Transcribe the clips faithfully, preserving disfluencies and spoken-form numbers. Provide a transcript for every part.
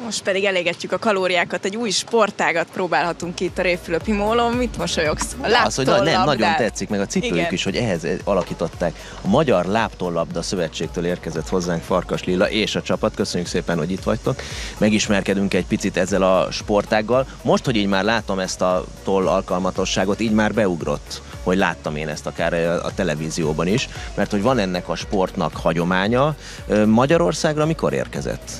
Most pedig elégetjük a kalóriákat, egy új sportágat próbálhatunk ki itt a Révfülöpi Mólon. Mit mosolyogsz? A az, hogy na, nem, nagyon tetszik, meg a cipőjük Igen. is, hogy ehhez alakították. A Magyar Láptollabda Szövetségtől érkezett hozzánk Farkas Lilla és a csapat. Köszönjük szépen, hogy itt vagytok. Megismerkedünk egy picit ezzel a sportággal. Most, hogy így már látom ezt a toll alkalmatosságot, így már beugrott, hogy láttam én ezt akár a televízióban is, mert hogy van ennek a sportnak hagyománya. Magyarországra mikor érkezett?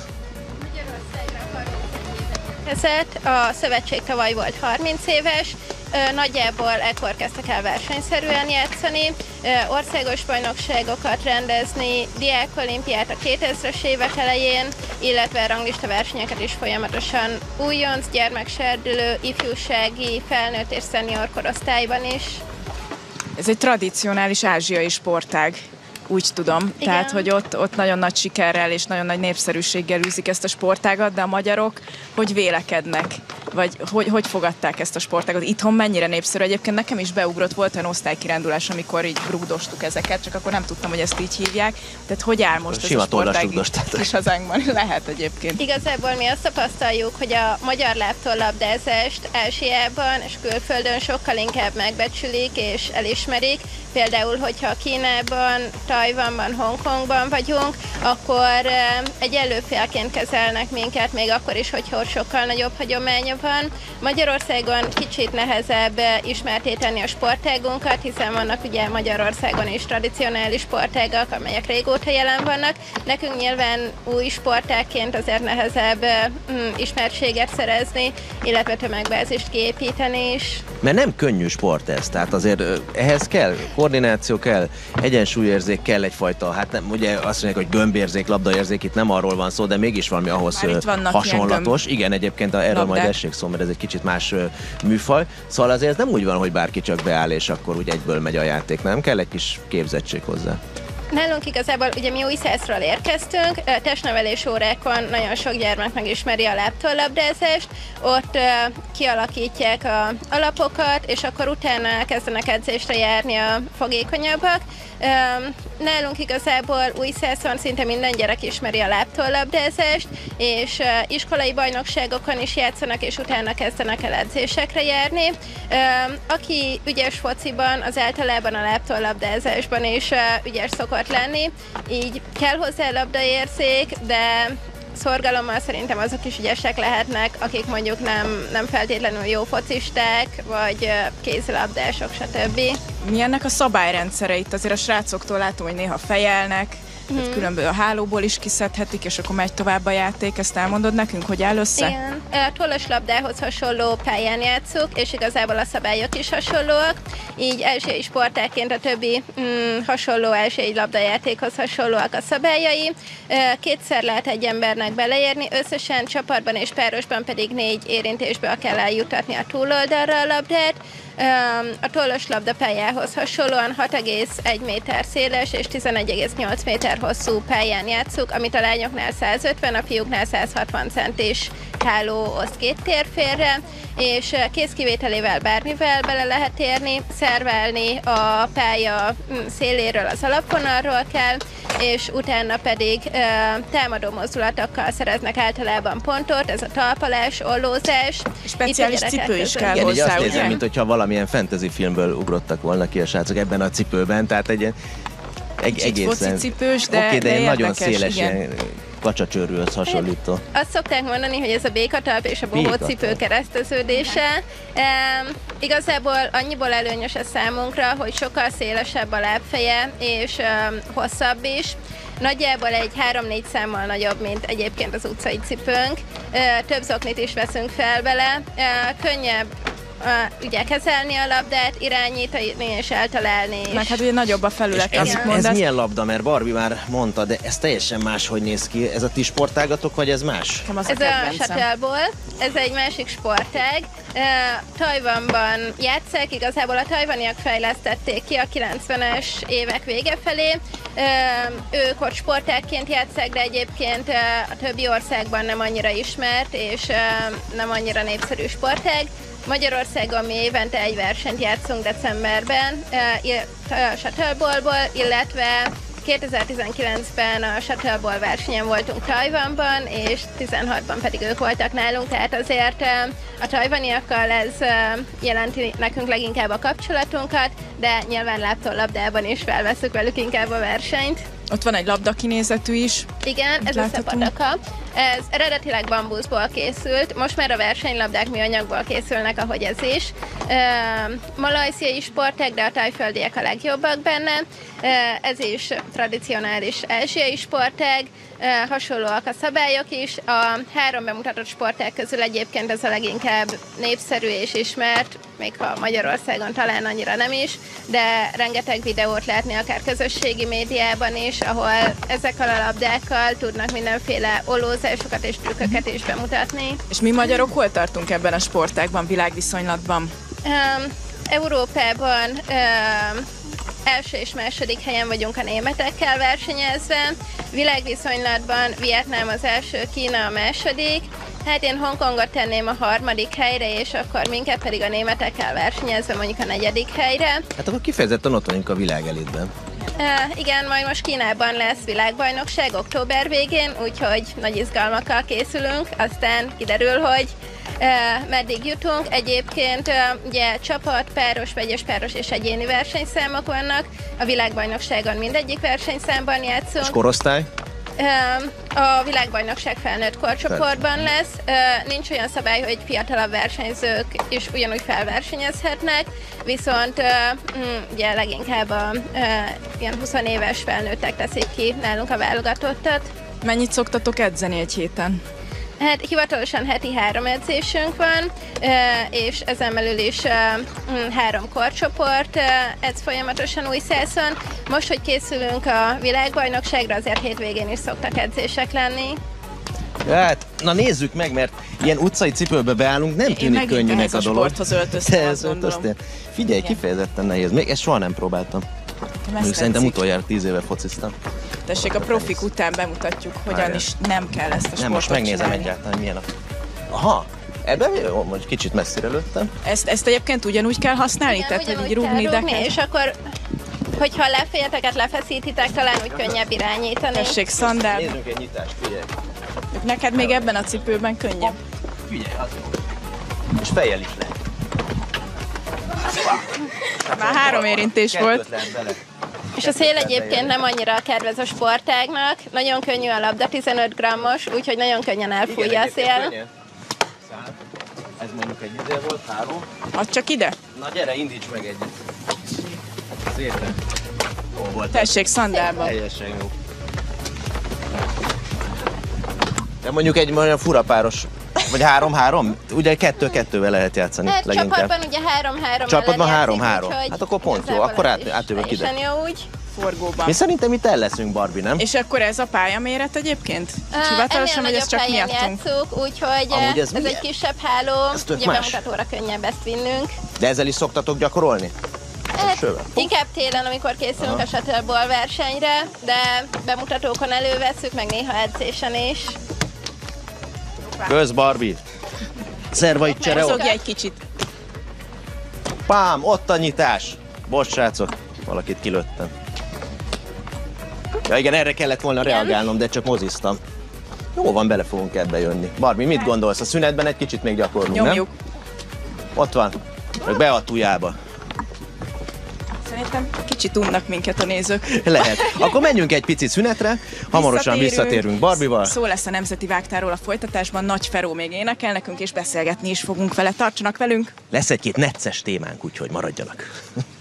A szövetség tavaly volt harminc éves, nagyjából ekkor kezdtek el versenyszerűen játszani, országos bajnokságokat rendezni, diákolimpiát a kétezres évek elején, illetve ranglista versenyeket is folyamatosan újonc, gyermekserdülő, ifjúsági, felnőtt és szenior korosztályban is. Ez egy tradicionális ázsiai sportág. Úgy tudom, igen. Tehát, hogy ott, ott nagyon nagy sikerrel és nagyon nagy népszerűséggel űzik ezt a sportágat, de a magyarok hogy vélekednek? Vagy hogy, hogy fogadták ezt a sportágat? Itthon mennyire népszerű? Egyébként nekem is beugrott, volt olyan osztálykirándulás, amikor így rugdostuk ezeket, csak akkor nem tudtam, hogy ezt így hívják. Tehát hogy áll most ez a sportág kis hazánkban? Lehet egyébként. Igazából mi azt tapasztaljuk, hogy a magyar láptollabdázást Ázsiában és külföldön sokkal inkább megbecsülik és elismerik. Például, hogyha Kínában, Tajvanban, Hongkongban vagyunk, akkor egy előfélként kezelnek minket, még akkor is, hogyha sokkal nagyobb hagyománya van. Magyarországon kicsit nehezebb ismertté tenni a sportágunkat, hiszen vannak ugye Magyarországon is tradicionális sportágak, amelyek régóta jelen vannak. Nekünk nyilván új sportágként azért nehezebb mm, ismertséget szerezni, illetve tömegbázist kiépíteni is. Mert nem könnyű sport ez, tehát azért ehhez kell koordináció, kell egyensúlyérzék, kell egyfajta, hát nem, ugye azt mondják, hogy gömbérzék, labdaérzék, itt nem arról van szó, de mégis valami ahhoz hasonlatos. Igen, egyébként erről labdák. Majd essék szó, mert ez egy kicsit más műfaj. Szóval azért ez nem úgy van, hogy bárki csak beáll, és akkor úgy egyből megy a játék, nem? Kell egy kis képzettség hozzá. Nálunk igazából ugye mi Újszászról érkeztünk, testnevelés órákon nagyon sok gyermek megismeri a láptollabdázást, ott uh, kialakítják a alapokat, és akkor utána elkezdenek edzésre járni a fogékonyabbak. Um, nálunk igazából Újszászon szinte minden gyerek ismeri a láptollabdázást, és uh, iskolai bajnokságokon is játszanak, és utána kezdenek el edzésekre járni. Um, aki ügyes fociban, az általában a láptollabdázásban is uh, ügyes szokott lenni, így kell hozzá labdaérzék, de szorgalommal szerintem azok is ügyesek lehetnek, akik mondjuk nem, nem feltétlenül jó focisták, vagy kézilabdások, stb. Mi ennek a szabályrendszere itt? Azért a srácoktól látom, hogy néha fejelnek, tehát hmm. különböző a hálóból is kiszedhetik, és akkor megy tovább a játék. Ezt elmondod nekünk, hogy áll össze? Igen. A tollas labdához hasonló pályán játszuk, és igazából a szabályok is hasonlóak. Így ázsiai sportágként a többi mm, hasonló ázsiai labdajátékhoz hasonlóak a szabályai. Kétszer lehet egy embernek beleérni, összesen csapatban és párosban pedig négy érintésbe kell eljutatni a túloldalra a labdát. A tollas labda pályához hasonlóan hat egész egy méter széles és tizenegy egész nyolc méter hosszú pályán játszuk, amit a lányoknál száz ötven, a fiúknál száz hatvan centis háló oszt két térfélre, és kézkivételével bármivel bele lehet érni, szerválni a pálya széléről az alapvonalról kell, és utána pedig e, támadó mozdulatokkal szereznek általában pontot, ez a talpalás, ollózás. Speciális cipő is kell igen, hozzá, azt ugye? nézem, mint hogyha valamilyen fantasy filmből ugrottak volna ki a srácok ebben a cipőben, tehát egy egy egészen focicipős, de, oké, de, de nagyon érdekes, széles igen. ilyen kacsacsőrűhöz hasonlító. Azt szokták mondani, hogy ez a békatalp és a bohócipő kereszteződése. E, igazából annyiból előnyös ez számunkra, hogy sokkal szélesebb a lábfeje, és e, hosszabb is. Nagyjából egy három-négy számmal nagyobb, mint egyébként az utcai cipőnk. E, több zoknit is veszünk fel vele. E, könnyebb Uh, ugye kezelni a labdát, irányítani és eltalálni is. Meg hát ugye nagyobb a felület, ez, amit mondasz. Ez milyen labda? Mert Barbie már mondta, de ez teljesen máshogy néz ki. Ez a ti sportágatok, vagy ez más? Ez a, a shuttleball, ez egy másik sportág. Uh, Tajvanban játsszák, igazából a tajvaniak fejlesztették ki a kilencvenes évek vége felé. Uh, ők ott sportágként játsszák, de egyébként uh, a többi országban nem annyira ismert, és uh, nem annyira népszerű sportág. Magyarországon mi évente egy versenyt játszunk decemberben, uh, shuttleballból, illetve kétezer-tizenkilencben a Shuttleball versenyen voltunk Tajvanban, és tizenhatban pedig ők voltak nálunk, tehát azért a tajvaniakkal ez jelenti nekünk leginkább a kapcsolatunkat, de nyilván lábtól-labdában is felveszünk velük inkább a versenyt. Ott van egy labdakinézetű is. Igen, ez a Szepataka. Ez eredetileg bambuszból készült, most már a versenylabdák műanyagból készülnek, ahogy ez is. Malajziai sportág, de a tajföldiek a legjobbak benne. Ez is tradicionális ázsiai sportág, hasonlóak a szabályok is. A három bemutatott sportág közül egyébként ez a leginkább népszerű és ismert, még ha Magyarországon talán annyira nem is, de rengeteg videót látni akár közösségi médiában is, ahol ezekkel a labdákkal tudnak mindenféle olózásokat és trükköket is bemutatni. És mi magyarok hol tartunk ebben a sportágban, világviszonylatban? Um, Európában um, első és második helyen vagyunk a németekkel versenyezve, világviszonylatban Vietnám az első, Kína a második, hát én Hongkongot tenném a harmadik helyre, és akkor minket pedig a németekkel versenyezve mondjuk a negyedik helyre. Hát akkor kifejezetten ott vagyunk a világelitben. Uh, igen, majd most Kínában lesz világbajnokság október végén, úgyhogy nagy izgalmakkal készülünk, aztán kiderül, hogy uh, meddig jutunk. Egyébként uh, ugye csapat, páros, vegyes páros és egyéni versenyszámok vannak, a világbajnokságon mindegyik versenyszámban játszunk. És korosztály? A világbajnokság felnőtt korcsoportban lesz. Nincs olyan szabály, hogy fiatalabb versenyzők is ugyanúgy felversenyezhetnek, viszont ugye leginkább a ilyen húsz éves felnőttek teszik ki nálunk a válogatottat. Mennyit szoktatok edzeni egy héten? Hát hivatalosan heti három edzésünk van, és ezen belül is három korcsoport edz folyamatosan Újszászon. Most, hogy készülünk a világbajnokságra, azért hétvégén is szoktak edzések lenni. Hát, na nézzük meg, mert ilyen utcai cipőbe beállunk, nem tűnik könnyűnek a, a dolog. Sporthoz öltöztél, azt öltöztél. Figyelj, igen. Kifejezetten nehéz. Még ezt soha nem próbáltam. Még szerintem utoljára tíz éve fociztam. Tessék, a profik után bemutatjuk, hogyan Várjál. is nem kell ezt a sportot Nem, most megnézem csinálni. egyáltalán, milyen a... Aha, ebben jó, most kicsit messzire lőttem. Ezt, ezt egyébként ugyanúgy kell használni? Igen, tehát, hogy így rúgni, de kell... És akkor, hogyha a lefejeteket lefeszítitek, talán úgy könnyebb irányítani. Tessék, szandál. Nézzünk egy nyitást, figyelj. Neked még ebben a cipőben könnyebb. Figyelj, az jó. És fejjel is lehet. Már három érintés volt. És a szél egyébként nem annyira kedvez a sportágnak, nagyon könnyű a labda, tizenöt grammos, úgyhogy nagyon könnyen elfújja a szél. Ez mondjuk egy ide volt, három. Add csak ide? Na gyere, indíts meg egyet. Szépen. Jó volt. Tessék, szandálban. Teljesen jó. De mondjuk egy olyan furapáros, vagy három-három? Ugye kettő-kettővel lehet játszani hát, leginkább. Csapatban ugye három-három Csapatban három-három. Hát akkor pont jó, akkor át, átjövök ide. Jó úgy. Forgóban. Mi szerintem itt el leszünk, Barbie, nem? És akkor ez a pályaméret egyébként? Uh, Hivatalosan, hogy ez csak miattunk? Játszuk, úgyhogy ez, ez egy kisebb háló, ugye más. Bemutatóra könnyebb ezt vinnünk. De ezzel is szoktatok gyakorolni? Hát, inkább télen, amikor készülünk Aha. a Shuttleball versenyre, de bemutatókon elővesszük, meg néha edzésen is. Kösz, Barbie! Szervait csere ott! egy kicsit. Pám, ott a nyitás! Bocs, srácok, valakit kilőttem. Ja igen, erre kellett volna igen. reagálnom, de csak moziztam. Jó van, bele fogunk ebbe jönni. Barbie, mit gondolsz? A szünetben egy kicsit még gyakorlunk, Nyomjuk. nem? Ott van. Meg be a tujába. Szerintem kicsit unnak minket a nézők. Lehet. Akkor menjünk egy picit szünetre, hamarosan visszatérünk Barbival. Szó lesz a Nemzeti Vágtáról a folytatásban, Nagy Feró még énekel nekünk, és beszélgetni is fogunk vele. Tartsanak velünk! Lesz egy-két necces témánk, úgyhogy maradjanak.